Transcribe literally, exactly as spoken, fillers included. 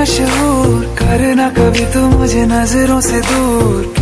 मशहूर, करना कभी तू मुझे नजरों से दूर।